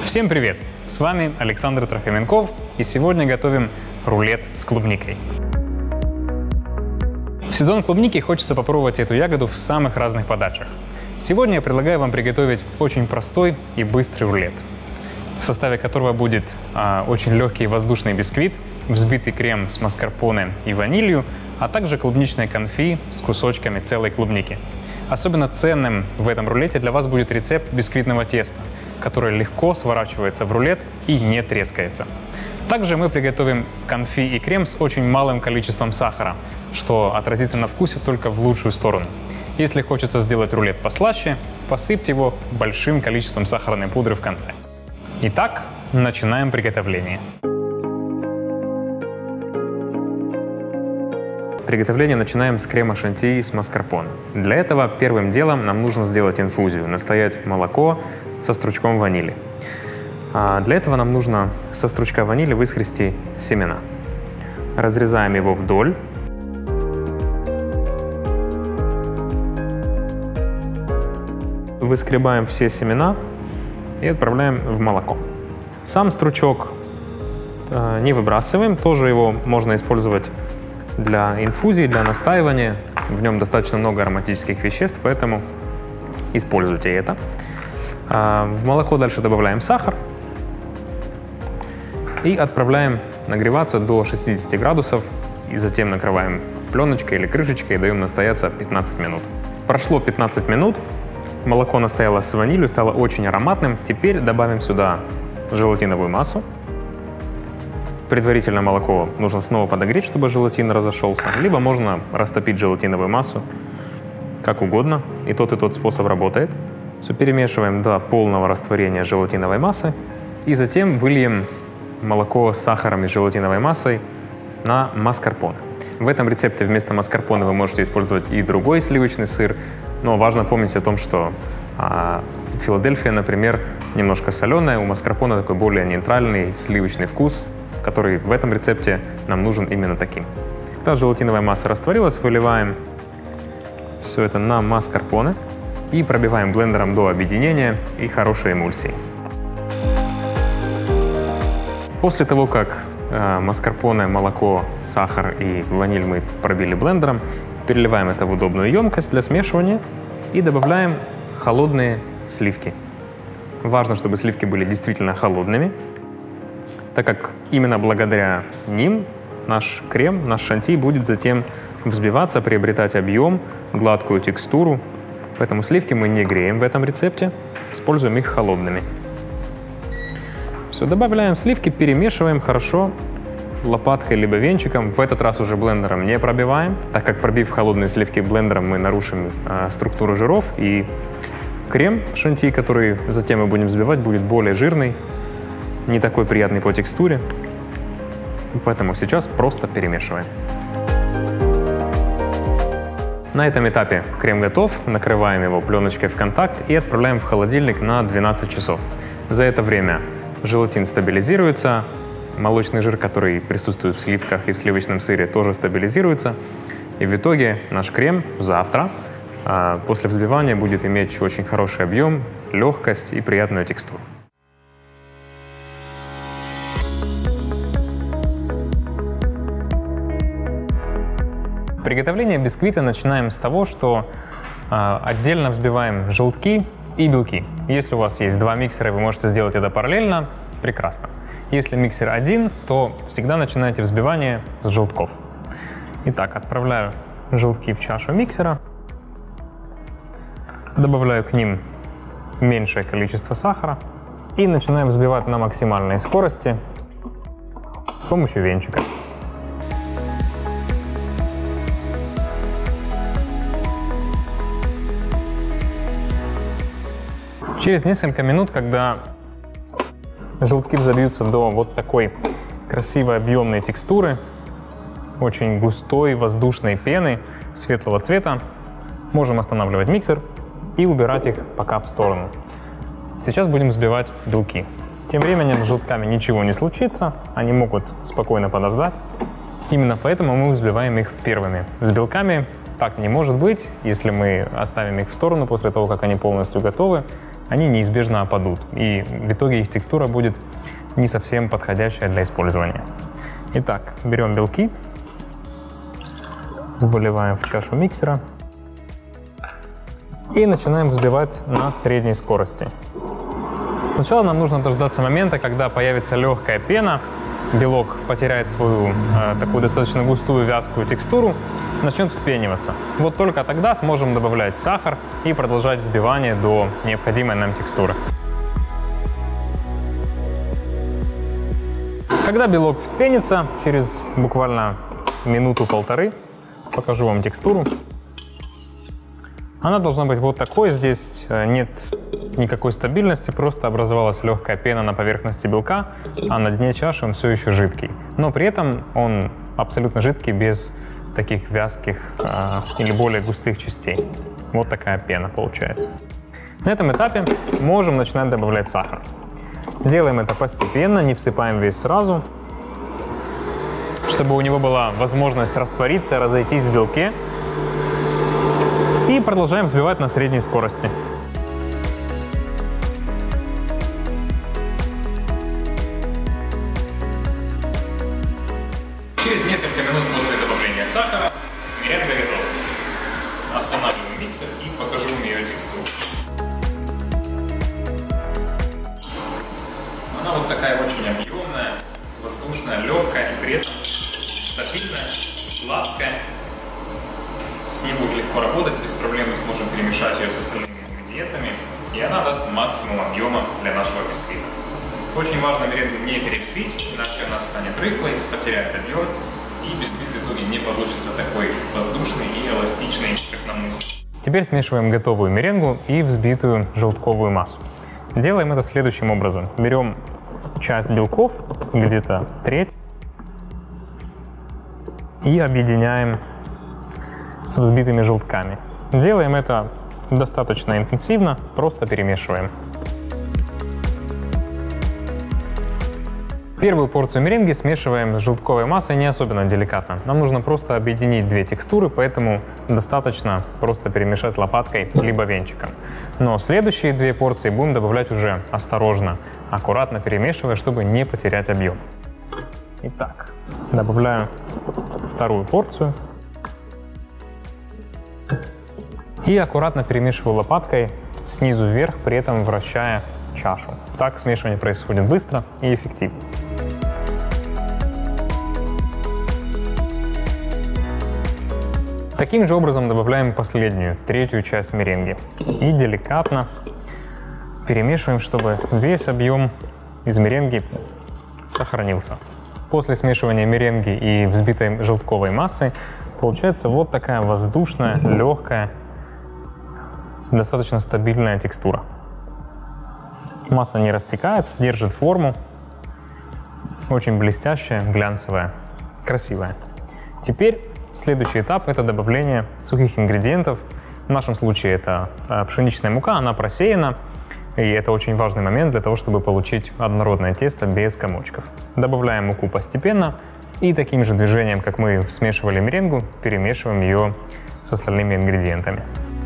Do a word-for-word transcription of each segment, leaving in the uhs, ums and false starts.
Всем привет! С вами Александр Трофименков, и сегодня готовим рулет с клубникой. В сезон клубники хочется попробовать эту ягоду в самых разных подачах. Сегодня я предлагаю вам приготовить очень простой и быстрый рулет, в составе которого будет а, очень легкий воздушный бисквит, взбитый крем с маскарпоне и ванилью, а также клубничное конфи с кусочками целой клубники. Особенно ценным в этом рулете для вас будет рецепт бисквитного теста, который легко сворачивается в рулет и не трескается. Также мы приготовим конфи и крем с очень малым количеством сахара, что отразится на вкусе только в лучшую сторону. Если хочется сделать рулет послаще, посыпьте его большим количеством сахарной пудры в конце. Итак, начинаем приготовление. Приготовление начинаем с крема шантии с маскарпоне. Для этого первым делом нам нужно сделать инфузию, настоять молоко со стручком ванили. А для этого нам нужно со стручка ванили выскрести семена. Разрезаем его вдоль. Выскребаем все семена и отправляем в молоко. Сам стручок э, не выбрасываем, тоже его можно использовать для инфузии, для настаивания. В нем достаточно много ароматических веществ, поэтому используйте это. В молоко дальше добавляем сахар и отправляем нагреваться до шестидесяти градусов, и затем накрываем пленочкой или крышечкой и даем настояться пятнадцать минут. Прошло пятнадцать минут, молоко настоялось с ванилью, стало очень ароматным. Теперь добавим сюда желатиновую массу. Предварительно молоко нужно снова подогреть, чтобы желатин разошелся, либо можно растопить желатиновую массу, как угодно, и тот и тот способ работает. Все перемешиваем до полного растворения желатиновой массы и затем выльем молоко с сахаром и желатиновой массой на маскарпоне. В этом рецепте вместо маскарпоне вы можете использовать и другой сливочный сыр, но важно помнить о том, что а, Филадельфия, например, немножко соленая, у маскарпоне такой более нейтральный сливочный вкус, который в этом рецепте нам нужен именно таким. Когда желатиновая масса растворилась, выливаем все это на маскарпоне и пробиваем блендером до объединения и хорошей эмульсии. После того, как э, маскарпоне, молоко, сахар и ваниль мы пробили блендером, переливаем это в удобную емкость для смешивания и добавляем холодные сливки. Важно, чтобы сливки были действительно холодными, так как именно благодаря ним наш крем, наш шанти будет затем взбиваться, приобретать объем, гладкую текстуру. Поэтому сливки мы не греем в этом рецепте, используем их холодными. Все, добавляем сливки, перемешиваем хорошо лопаткой либо венчиком. В этот раз уже блендером не пробиваем, так как пробив холодные сливки блендером, мы нарушим э, структуру жиров, и крем шанти, который затем мы будем взбивать, будет более жирный, не такой приятный по текстуре. Поэтому сейчас просто перемешиваем. На этом этапе крем готов, накрываем его пленочкой в контакт и отправляем в холодильник на двенадцать часов. За это время желатин стабилизируется, молочный жир, который присутствует в сливках и в сливочном сыре, тоже стабилизируется. И в итоге наш крем завтра после взбивания будет иметь очень хороший объем, легкость и приятную текстуру. Приготовление бисквита начинаем с того, что э, отдельно взбиваем желтки и белки. Если у вас есть два миксера, вы можете сделать это параллельно, прекрасно. Если миксер один, то всегда начинайте взбивание с желтков. Итак, отправляю желтки в чашу миксера, добавляю к ним меньшее количество сахара и начинаю взбивать на максимальной скорости с помощью венчика. Через несколько минут, когда желтки взобьются до вот такой красивой объемной текстуры, очень густой воздушной пены светлого цвета, можем останавливать миксер и убирать их пока в сторону. Сейчас будем взбивать белки. Тем временем с желтками ничего не случится, они могут спокойно подождать. Именно поэтому мы взбиваем их первыми. С белками так не может быть. Если мы оставим их в сторону после того, как они полностью готовы, они неизбежно опадут, и в итоге их текстура будет не совсем подходящая для использования. Итак, берем белки, выливаем в чашу миксера и начинаем взбивать на средней скорости. Сначала нам нужно дождаться момента, когда появится легкая пена, белок потеряет свою э, такую достаточно густую вязкую текстуру, начнет вспениваться. Вот только тогда сможем добавлять сахар и продолжать взбивание до необходимой нам текстуры. Когда белок вспенится, через буквально минуту-полторы, покажу вам текстуру. Она должна быть вот такой, здесь нет никакой стабильности, просто образовалась легкая пена на поверхности белка, а на дне чаши он все еще жидкий. Но при этом он абсолютно жидкий, без таких вязких э, или более густых частей. Вот такая пена получается. На этом этапе можем начинать добавлять сахар. Делаем это постепенно, не всыпаем весь сразу, чтобы у него была возможность раствориться, разойтись в белке. И продолжаем взбивать на средней скорости. Через несколько минут после добавления сахара меренга готова. Останавливаем миксер и покажу вам ее текстуру. Она вот такая очень объемная, воздушная, легкая и при этом стабильная, гладкая. С ней будет легко работать, без проблем мы сможем перемешать ее с остальными ингредиентами, и она даст максимум объема для нашего бисквита. Очень важно меренгу не перевзбить, иначе она станет рыхлой, потеряет объем, и бисквит в итоге не получится такой воздушный и эластичный, как нам нужно. Теперь смешиваем готовую меренгу и взбитую желтковую массу. Делаем это следующим образом. Берем часть белков, где-то треть, и объединяем с взбитыми желтками. Делаем это достаточно интенсивно, просто перемешиваем. Первую порцию меренги смешиваем с желтковой массой не особенно деликатно. Нам нужно просто объединить две текстуры, поэтому достаточно просто перемешать лопаткой либо венчиком. Но следующие две порции будем добавлять уже осторожно, аккуратно перемешивая, чтобы не потерять объем. Итак, добавляю вторую порцию. И аккуратно перемешиваю лопаткой снизу вверх, при этом вращая чашу. Так смешивание происходит быстро и эффективно. Таким же образом добавляем последнюю, третью часть меренги. И деликатно перемешиваем, чтобы весь объем из меренги сохранился. После смешивания меренги и взбитой желтковой массы получается вот такая воздушная, легкая, достаточно стабильная текстура. Масса не растекается, держит форму. Очень блестящая, глянцевая, красивая. Теперь следующий этап — это добавление сухих ингредиентов. В нашем случае это пшеничная мука, она просеяна. И это очень важный момент для того, чтобы получить однородное тесто без комочков. Добавляем муку постепенно и таким же движением, как мы смешивали меренгу, перемешиваем ее с остальными ингредиентами.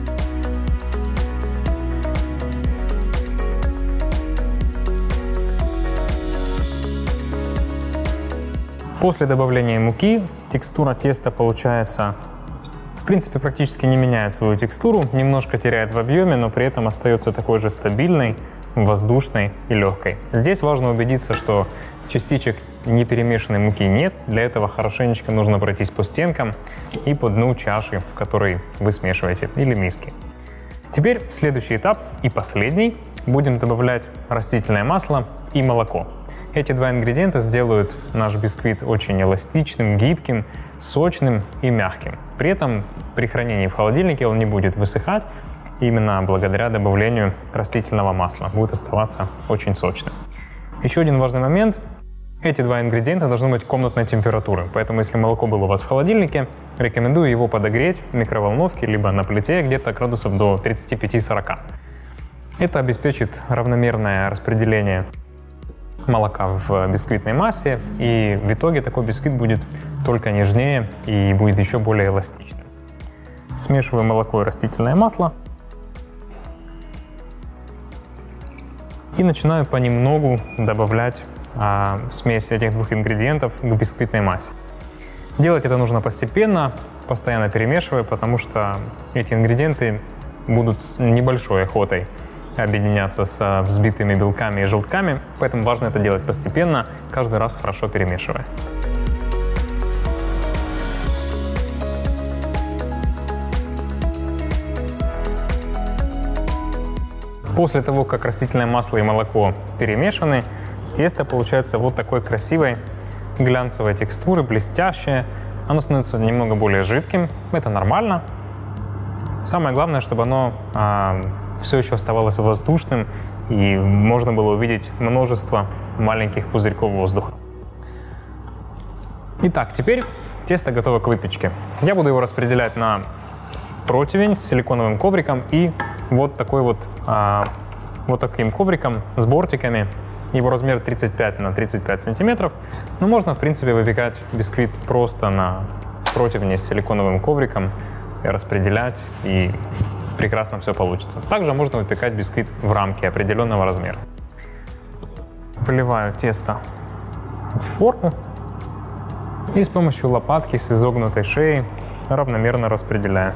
После добавления муки текстура теста получается, в принципе, практически не меняет свою текстуру, немножко теряет в объеме, но при этом остается такой же стабильной, воздушной и легкой. Здесь важно убедиться, что частичек неперемешанной муки нет. Для этого хорошенечко нужно пройтись по стенкам и по дну чаши, в которой вы смешиваете, или миски. Теперь следующий этап и последний. Будем добавлять растительное масло и молоко. Эти два ингредиента сделают наш бисквит очень эластичным, гибким, сочным и мягким. При этом при хранении в холодильнике он не будет высыхать, именно благодаря добавлению растительного масла. Будет оставаться очень сочным. Еще один важный момент. Эти два ингредиента должны быть комнатной температуры. Поэтому если молоко было у вас в холодильнике, рекомендую его подогреть в микроволновке либо на плите где-то градусов до тридцати пяти — сорока. Это обеспечит равномерное распределение молока в бисквитной массе, и в итоге такой бисквит будет только нежнее и будет еще более эластичным. Смешиваю молоко и растительное масло. И начинаю понемногу добавлять а, смесь этих двух ингредиентов к бисквитной массе. Делать это нужно постепенно, постоянно перемешивая, потому что эти ингредиенты будут с небольшой охотой объединяться с взбитыми белками и желтками, поэтому важно это делать постепенно, каждый раз хорошо перемешивая. После того, как растительное масло и молоко перемешаны, тесто получается вот такой красивой глянцевой текстуры, блестящее. Оно становится немного более жидким, это нормально. Самое главное, чтобы оно а, все еще оставалось воздушным и можно было увидеть множество маленьких пузырьков воздуха. Итак, теперь тесто готово к выпечке. Я буду его распределять на противень с силиконовым ковриком и вот такой вот, а, вот таким ковриком с бортиками. Его размер тридцать пять на тридцать пять сантиметров. Но можно, в принципе, выпекать бисквит просто на противне с силиконовым ковриком и распределять, и прекрасно все получится. Также можно выпекать бисквит в рамке определенного размера. Выливаю тесто в форму и с помощью лопатки с изогнутой шеей равномерно распределяю.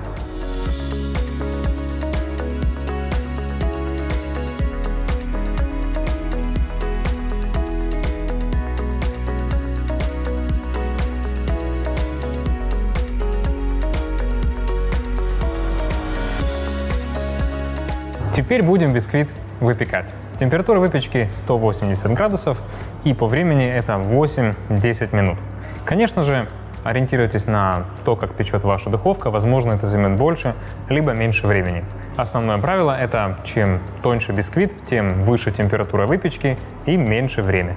Теперь будем бисквит выпекать. Температура выпечки сто восемьдесят градусов, и по времени это восемь-десять минут. Конечно же, ориентируйтесь на то, как печет ваша духовка. Возможно, это займет больше, либо меньше времени. Основное правило — это чем тоньше бисквит, тем выше температура выпечки и меньше время.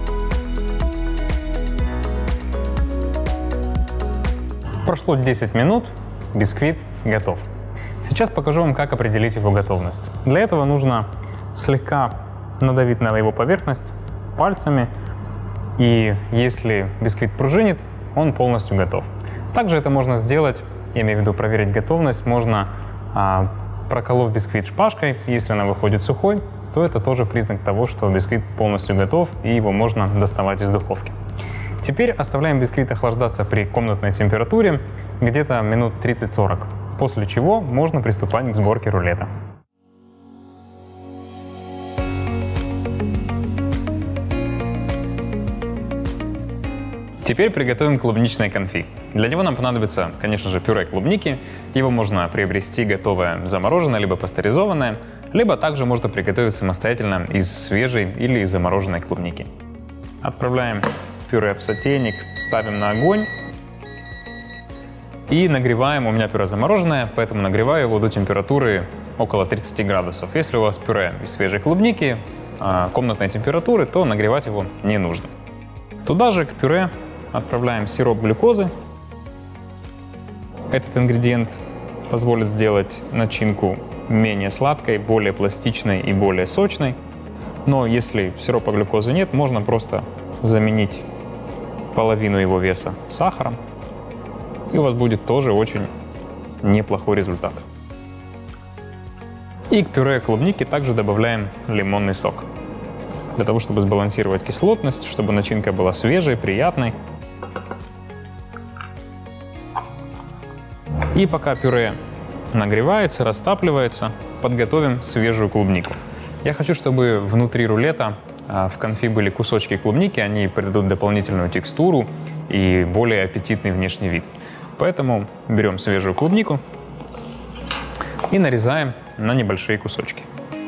Прошло десять минут, бисквит готов. Сейчас покажу вам, как определить его готовность. Для этого нужно слегка надавить на его поверхность пальцами, и если бисквит пружинит, он полностью готов. Также это можно сделать, я имею в виду проверить готовность, можно а, проколов бисквит шпажкой. Если она выходит сухой, то это тоже признак того, что бисквит полностью готов и его можно доставать из духовки. Теперь оставляем бисквит охлаждаться при комнатной температуре где-то минут тридцать-сорок. После чего можно приступать к сборке рулета. Теперь приготовим клубничное конфи. Для него нам понадобится, конечно же, пюре клубники. Его можно приобрести готовое замороженное, либо пастеризованное, либо также можно приготовить самостоятельно из свежей или из замороженной клубники. Отправляем пюре в сотейник, ставим на огонь. И нагреваем, у меня пюре замороженное, поэтому нагреваю его до температуры около тридцати градусов. Если у вас пюре из свежей клубники, комнатной температуры, то нагревать его не нужно. Туда же к пюре отправляем сироп глюкозы. Этот ингредиент позволит сделать начинку менее сладкой, более пластичной и более сочной. Но если сиропа глюкозы нет, можно просто заменить половину его веса сахаром. И у вас будет тоже очень неплохой результат. И к пюре клубники также добавляем лимонный сок. Для того, чтобы сбалансировать кислотность, чтобы начинка была свежей, приятной. И пока пюре нагревается, растапливается, подготовим свежую клубнику. Я хочу, чтобы внутри рулета в конфи были кусочки клубники, они придадут дополнительную текстуру и более аппетитный внешний вид. Поэтому берем свежую клубнику и нарезаем на небольшие кусочки.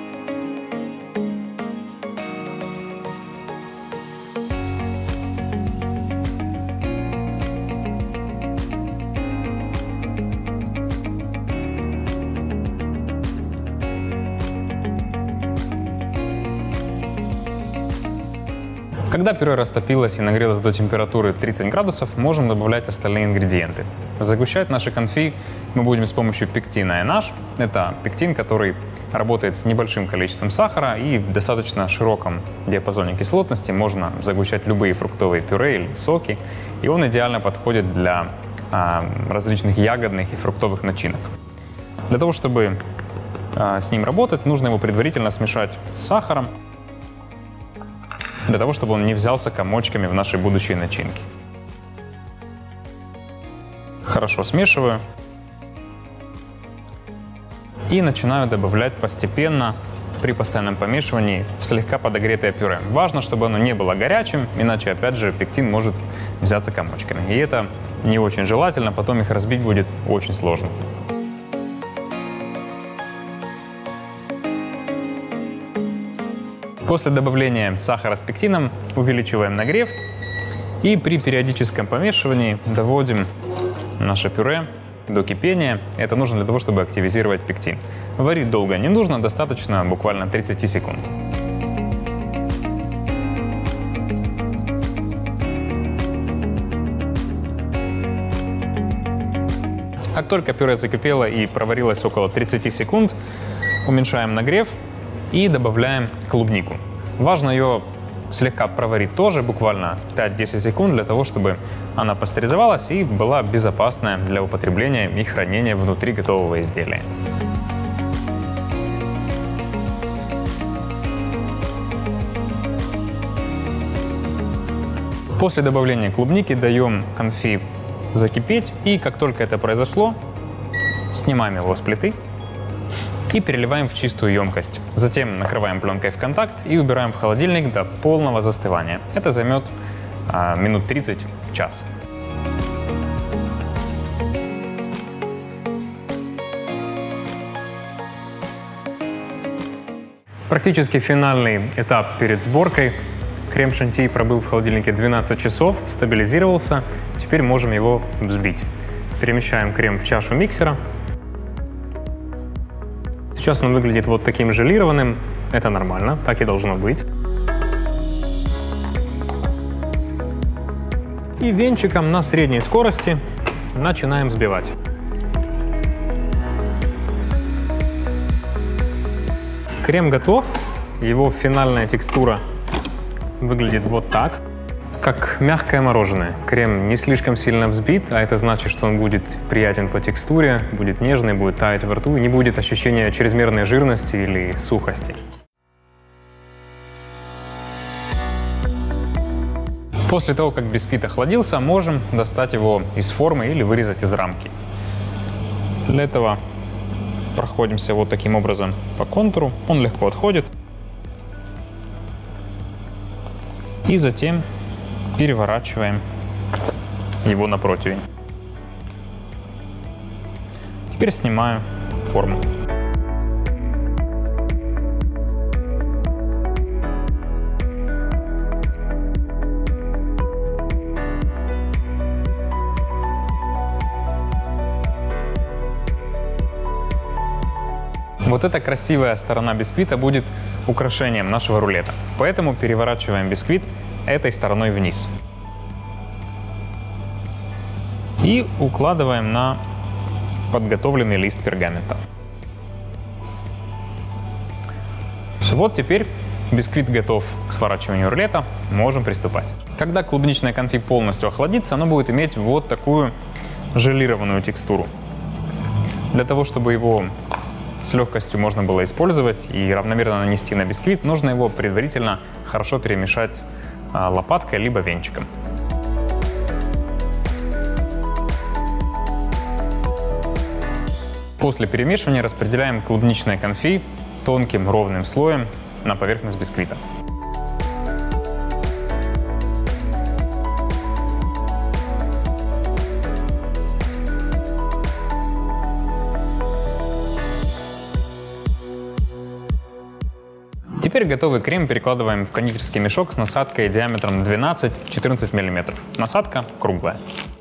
Когда пюре растопилось и нагрелось до температуры тридцать градусов, можем добавлять остальные ингредиенты. Загущать наши конфи мы будем с помощью пектина N-H. Это пектин, который работает с небольшим количеством сахара и в достаточно широком диапазоне кислотности. Можно загущать любые фруктовые пюре или соки, и он идеально подходит для а, различных ягодных и фруктовых начинок. Для того, чтобы а, с ним работать, нужно его предварительно смешать с сахаром. для того, чтобы он не взялся комочками в нашей будущей начинке. Хорошо смешиваю. И начинаю добавлять постепенно при постоянном помешивании в слегка подогретое пюре. Важно, чтобы оно не было горячим, иначе, опять же, пектин может взяться комочками. И это не очень желательно, потом их разбить будет очень сложно. После добавления сахара с пектином увеличиваем нагрев и при периодическом помешивании доводим наше пюре до кипения. Это нужно для того, чтобы активизировать пектин. Варить долго не нужно, достаточно буквально тридцать секунд. Как только пюре закипело и проварилось около тридцати секунд, уменьшаем нагрев и добавляем клубнику. Важно ее слегка проварить тоже, буквально пять-десять секунд, для того, чтобы она пастеризовалась и была безопасная для употребления и хранения внутри готового изделия. После добавления клубники даем конфи закипеть, и как только это произошло, снимаем его с плиты и переливаем в чистую емкость. Затем накрываем пленкой в контакт и убираем в холодильник до полного застывания. Это займет а, минут тридцать-час. Практически финальный этап перед сборкой. Крем шанти пробыл в холодильнике двенадцать часов, стабилизировался. Теперь можем его взбить. Перемещаем крем в чашу миксера. Сейчас он выглядит вот таким желированным. Это нормально, так и должно быть. И венчиком на средней скорости начинаем взбивать. Крем готов. Его финальная текстура выглядит вот так. Как мягкое мороженое. Крем не слишком сильно взбит, а это значит, что он будет приятен по текстуре, будет нежный, будет таять во рту и не будет ощущения чрезмерной жирности или сухости. После того, как бисквит охладился, можем достать его из формы или вырезать из рамки. Для этого проходимся вот таким образом по контуру, он легко отходит. И затем переворачиваем его на противень. Теперь снимаю форму. Вот эта красивая сторона бисквита будет украшением нашего рулета. Поэтому переворачиваем бисквит этой стороной вниз. И укладываем на подготовленный лист пергамента. Все, вот теперь бисквит готов к сворачиванию рулета. Можем приступать. Когда клубничное конфи полностью охладится, оно будет иметь вот такую желированную текстуру. Для того, чтобы его с легкостью можно было использовать и равномерно нанести на бисквит, нужно его предварительно хорошо перемешать лопаткой либо венчиком. После перемешивания распределяем клубничное конфи тонким ровным слоем на поверхность бисквита. Теперь готовый крем перекладываем в кондитерский мешок с насадкой диаметром двенадцать-четырнадцать миллиметров. Насадка круглая.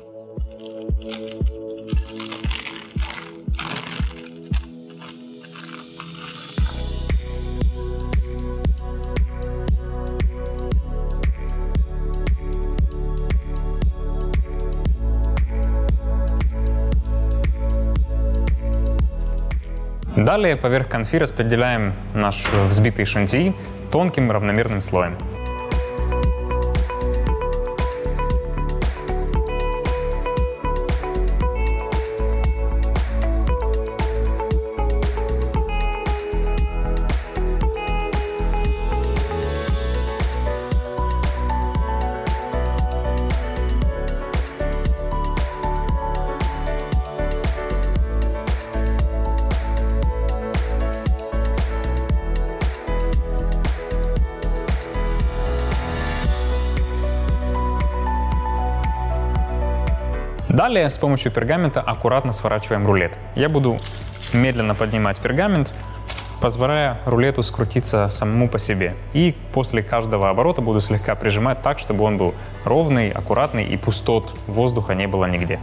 Далее поверх конфи распределяем наш взбитый шанти тонким равномерным слоем. Далее с помощью пергамента аккуратно сворачиваем рулет. Я буду медленно поднимать пергамент, позволяя рулету скрутиться самому по себе. И после каждого оборота буду слегка прижимать так, чтобы он был ровный, аккуратный и пустот воздуха не было нигде.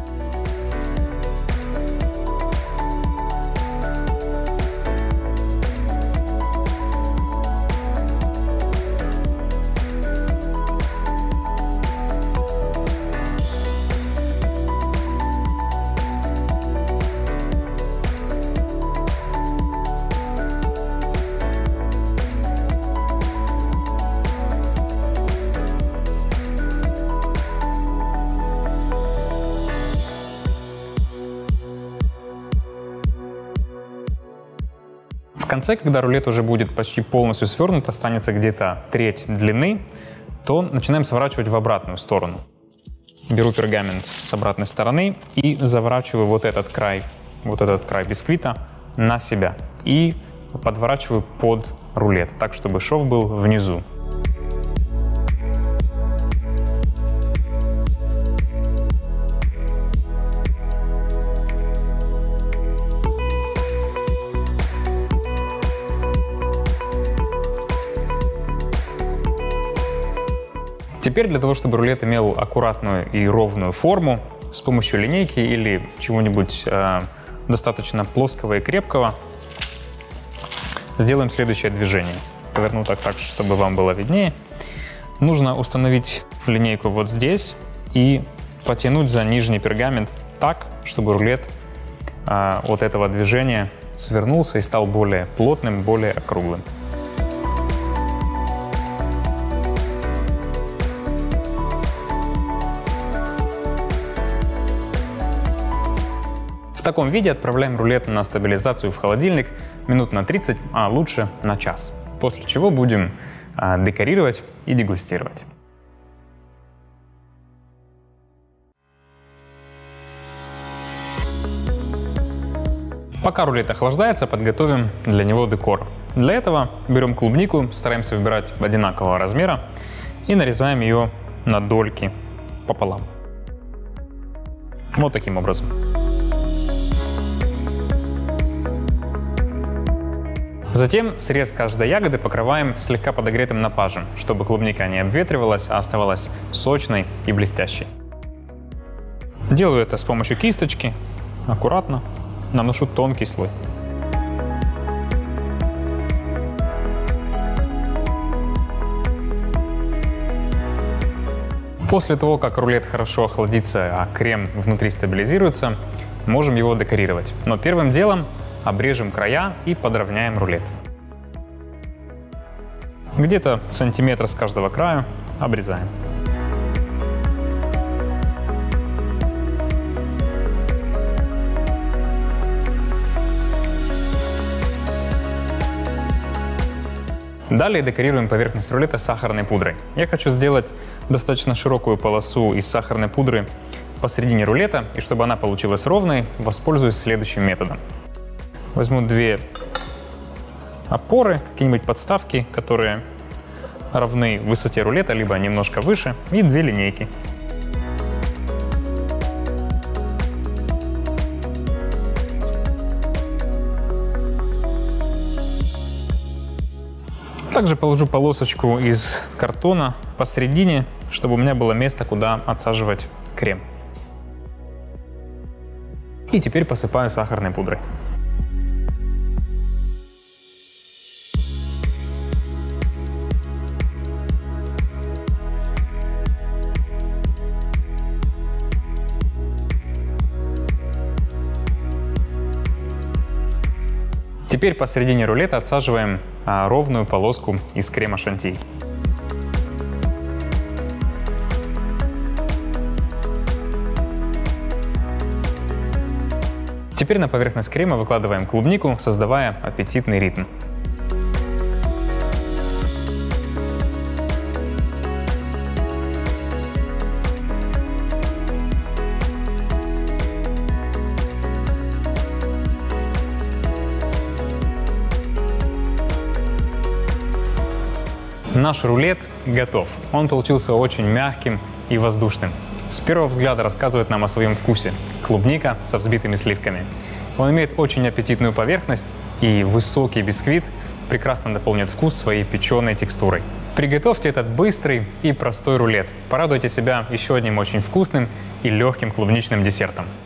В конце, когда рулет уже будет почти полностью свернут, останется где-то треть длины, то начинаем сворачивать в обратную сторону. Беру пергамент с обратной стороны и заворачиваю вот этот край, вот этот край бисквита на себя и подворачиваю под рулет, так, чтобы шов был внизу. Теперь для того, чтобы рулет имел аккуратную и ровную форму, с помощью линейки или чего-нибудь э, достаточно плоского и крепкого, сделаем следующее движение. Поверну так, так, чтобы вам было виднее. Нужно установить линейку вот здесь и потянуть за нижний пергамент так, чтобы рулет э, от этого движения свернулся и стал более плотным, более округлым. В таком виде отправляем рулет на стабилизацию в холодильник минут на тридцать, а лучше на час. После чего будем а, декорировать и дегустировать. Пока рулет охлаждается, подготовим для него декор. Для этого берем клубнику, стараемся выбирать одинакового размера и нарезаем ее на дольки пополам. Вот таким образом. Затем срез каждой ягоды покрываем слегка подогретым напажем, чтобы клубника не обветривалась, а оставалась сочной и блестящей. Делаю это с помощью кисточки, аккуратно, наношу тонкий слой. После того, как рулет хорошо охладится, а крем внутри стабилизируется, можем его декорировать. Но первым делом обрежем края и подровняем рулет. Где-то сантиметр с каждого края обрезаем. Далее декорируем поверхность рулета сахарной пудрой. Я хочу сделать достаточно широкую полосу из сахарной пудры посередине рулета, и чтобы она получилась ровной, воспользуюсь следующим методом. Возьму две опоры, какие-нибудь подставки, которые равны высоте рулета, либо немножко выше, и две линейки. Также положу полосочку из картона посередине, чтобы у меня было место, куда отсаживать крем. И теперь посыпаю сахарной пудрой. Теперь посередине рулета отсаживаем а, ровную полоску из крема шантиль. Теперь на поверхность крема выкладываем клубнику, создавая аппетитный ритм. Наш рулет готов. Он получился очень мягким и воздушным. с первого взгляда рассказывает нам о своем вкусе – клубника со взбитыми сливками. Он имеет очень аппетитную поверхность, и высокий бисквит прекрасно дополнит вкус своей печеной текстурой. Приготовьте этот быстрый и простой рулет. Порадуйте себя еще одним очень вкусным и легким клубничным десертом.